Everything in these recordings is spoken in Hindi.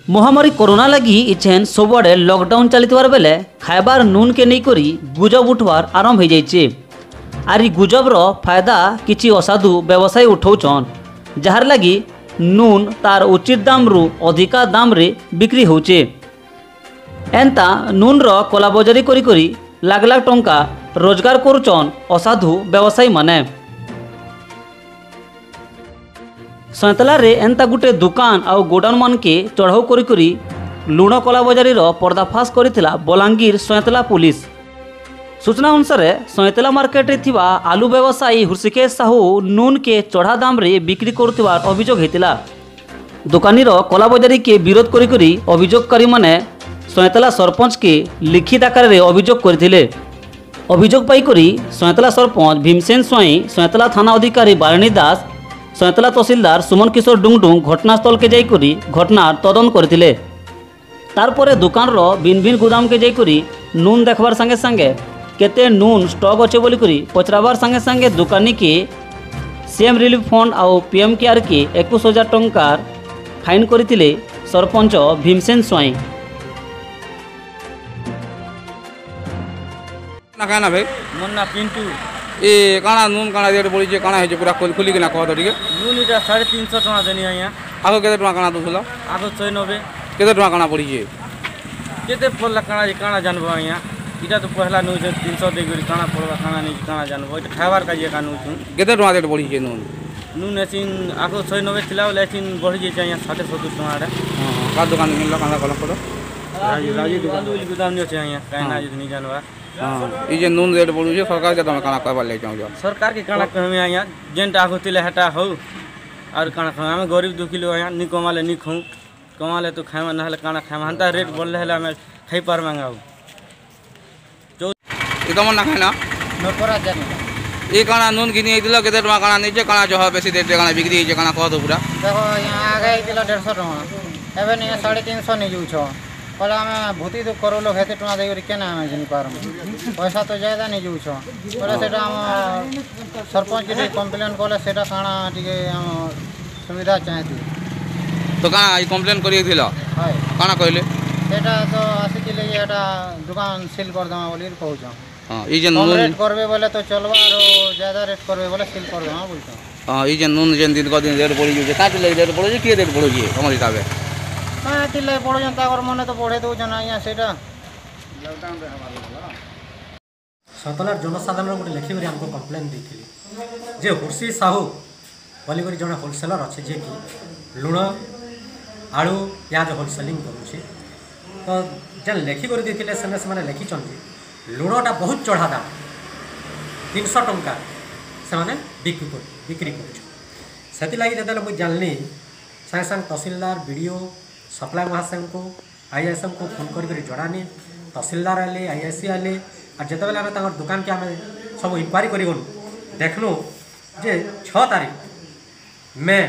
महामारी कोरोना लगी इछेन सबुआड़े लॉकडाउन चलती बेले खाइबार नून के नहीं करी गुजब उठवार आरंभ हो जाइए। आर गुजबर फायदा किछि असाधु व्यवसायी उठाउछन, जार लगी नून तार उचित दाम रु अधिका दाम रे बिक्री होचे। एंता नून रो कलाबजारी करी करी लाख लाख टंका रोजगार करुचन असाधु व्यवसायी माने। सैंतला रे एंता गुटे दुकान आउ गोडाउन मान के चढ़ाऊ करी करी लुण कलाबजारी रो पर्दाफाश करिथिला बलांगीर सैंतला पुलिस। सूचना अनुसार सैंतला मार्केट रे थिबा आलू व्यवसायी हृषिकेश साहू नून के चढ़ा दाम रे बिक्री करुथिबार अभियोग हेतिला। दुकानी रो कलाबजारी के विरोध करी करी अभियोगकारी माने सैंतला सरपंच के लिखित आकार रे अभियोग करथिले। अभियोग पाई करी सैंतला सरपंच भीमसेन स्वाई, सैंतला थाना अधिकारी बारिणी दास, सैंतला तहसीलदार सुमन किशोर डुंगडुंग घटनास्थल के जाइकरी घटनार तदंत करथिले। तारपरे दुकान रो भिन्न भिन्न गुदाम के जाइकरी नून देखबार संगे संगे केते नून स्टॉक अच्छे बोली करी पचराबार संगे संगे दुकानी के सीएम रिलीफ फंड आउ पीएम केयर के 21,000 टंकार फाइन करथिले सरपंच भीमसेन स्वाई। ना कहना भाई मुन्ना पिंटू ए काना नून काना रेट बोली जे काना है जे पूरा खुली के ना कह दो ठीक नून इटा 350 टका देनी है यहाँ आगो केते टका काना तुला आगो 190 केते टका काना पड़ी जे केते पड़ला काना जानबो यहाँ इटा तो पहला नून 300 दे गरी काना पड़वा काना नहीं काना जानबो इटा खाइबार का ये का नून केते टका रेट पड़ी जे नून नून एसिन आगो 190 थिला लेकिन बढ़ी जे चाहिए 70 टका रे हां का दुकान मिलला काना कलम पड़ो राजी दुकान गुदाम जो चाहिए कहना जो नहीं जानवा। हां ई जे नून रेट बोलू जे सरकार के तमे काना कहबा ले जाऊ सरकार के काना कहमे यहाँ जेंट आगो तिले हटा हो और काना हम गरीब दुखी लोग यहाँ नी कमाले नी खाऊं कमाले तो खाइमा नहले काना खाइमा हंता रेट बोलले हला हमें खाई पार मांगाऊ जो ई कमन ना खाना नपरा जानी ई काना नून किनी दिलो केते टका काना नीचे काना जो है बेसी रेट काना बिक्री जे काना कह दो पूरा देखो यहाँ आगे दिलो 150 टका एबे नहीं 350 नहीं जाऊ छ कल आम भूति तो करो लोग हेते टका देकर केना आम जिन पारम पैसा तो ज्यादा नहीं जाऊ छ बोले सेटा हम सरपंच के कंप्लेन कले सेटा काना टिके हम सुविधा चाहती तो काना ई कंप्लेन करी दिलो हाय काना कहले सेटा तो आसी के लिए एटा दुकान सील कर दमा बोली कहू छ। हां ई जे कम नून रेट करबे बोले तो चलवा और ज्यादा रेट करबे बोले सील कर दमा बोल छ। हां ई जे नून जे दिन को दिन रेट पड़ी जे काट ले रेट पड़ी जे के रेट पड़ी जे हमर हिसाबे हां तिले पड़ो जनता और मने तो बढ़े दो जना यहाँ सेटा सैंतलार जनसाधारण गोटे लिखिक हमको कम्प्लेन देती जे हृषि साहू बोलिक जड़े होलसेलर अच्छे जे कि लुण आलू पियाज होलसेलिंग करुचे तो जेन लेखिक देते से लिखिं लुणटा बहुत चढ़ा दाम 300 टंका से बिक्री कर मुझे जानली सागे सागे तहसीलदार बीडीओ सप्लाई महाशय को आईएसएम को फोन कर जड़ानी तहसीलदार आले आईआईसी आले और जिते बेले आम दुकान के आम सब इनक्वारी करूँ देखलु जे 6 तारीख मे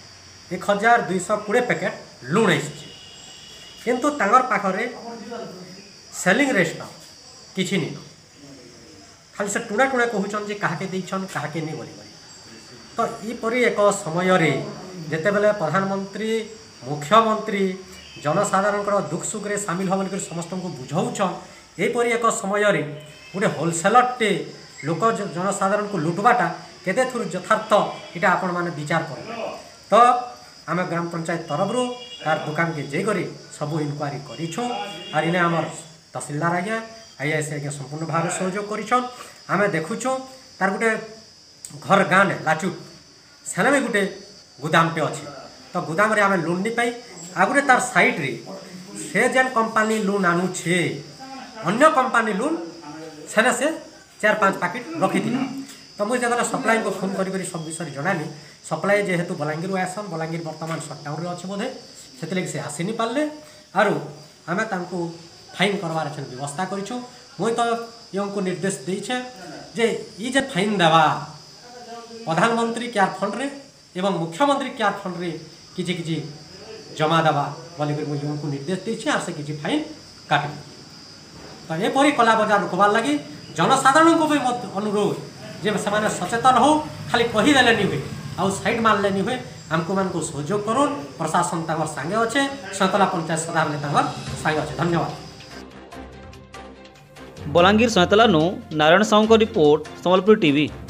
1220 पैकेट लुण किंतु तांगर पाखरे सेलिंग रेट किछि नहीं खाली से टुणा टुणा कहून जे काहे देछन काहे नहीं बोली तो यपरी एक समय रे जेते बेले प्रधानमंत्री मुख्यमंत्री जनसाधारण दुख सुख रे सामिल हो बोल समस्त को बुझाऊन यपरी एक समय रे गोटे होलसेलरटे लोक जनसाधारण को लुटवाटा केते थुर यथार्थ इटा आपण माने विचार कर तो आम ग्राम पंचायत तरफ तार दुकान के जेकरी सब इनक्वारी करूँ और इन्हें आमर तहसीलदार आज्ञा आईआईसी आज्ञा संपूर्ण भाव सहयोग करें देखुचु तार गोटे घर गाँ ने लाचुट सेने भी गोटे गुदामटे अच्छे तो गुदाम रे आम लोन नहीं पाई आ गोटे तार साइड रे से जेन कंपानी लोन आणुछे अन्य कंपानी लोन सेने से 4-5 पैकेट रखी थी तो मुझे जब सप्लाई को फोन करी सब विषय जनानी सप्लाई जेहेतु बलांगीर आसन बलांगीर बर्तमान सटडाउन अच्छे बोधे से से आसीनी पारे आर आम फाइन करवार व्यवस्था करूँ मुई तो को निर्देश देछे जे ई जे फाइन देवा प्रधानमंत्री केयर फंड रे एवं मुख्यमंत्री केयर फंड रे किछि किछि जमा देवा बोलिक मुझे को निर्देश देछे आर से किछि फाइन काट तो यपरी कला बजार रोकबार लगी जनसाधारण को भी अनुरोध जे से सचेतन हो खाली कहीदेले नहीं हुए आउ साइड मारले नहीं हुए आमको मान को सहयोग करूँ प्रशासन तक सांगे अच्छे सतला पंचायत सदाबले सांगे अच्छे धन्यवाद। Balangir Saintala Narayan Sahu report Sambalpur TV.